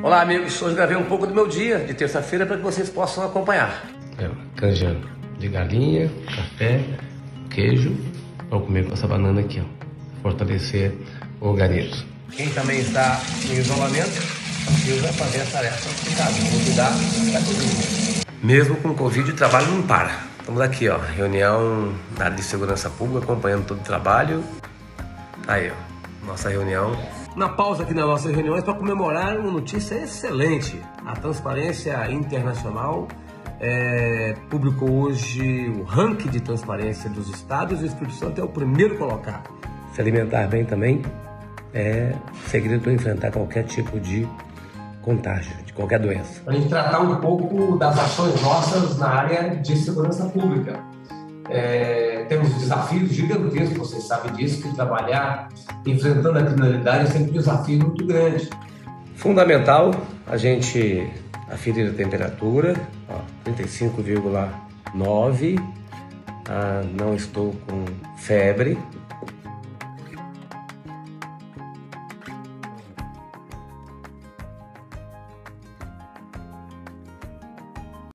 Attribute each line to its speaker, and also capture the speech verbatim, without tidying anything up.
Speaker 1: Olá, amigos. Hoje gravei um pouco do meu dia de terça-feira para que vocês possam acompanhar. É, canja de galinha, café, queijo. Vamos comer com essa banana aqui, ó. Fortalecer o organismo. Quem também está em isolamento precisa fazer a tarefa de casa. Vou cuidar da cozinha. Mesmo com Covid, o trabalho não para. Estamos aqui, ó. Reunião da área de segurança pública, acompanhando todo o trabalho. Aí, ó. Nossa reunião. Na pausa aqui nas nossas reuniões para comemorar uma notícia excelente. A Transparência Internacional é, publicou hoje o ranking de transparência dos estados e o Espírito Santo é o primeiro colocado. Se alimentar bem também é segredo para enfrentar qualquer tipo de contágio, de qualquer doença. Para a gente tratar um pouco das ações nossas na área de segurança pública. É, temos desafios gigantescos, vocês sabem disso, que trabalhar enfrentando a criminalidade é sempre um desafio muito grande. Fundamental a gente aferir a temperatura, ó, trinta e cinco vírgula nove, ah, não estou com febre.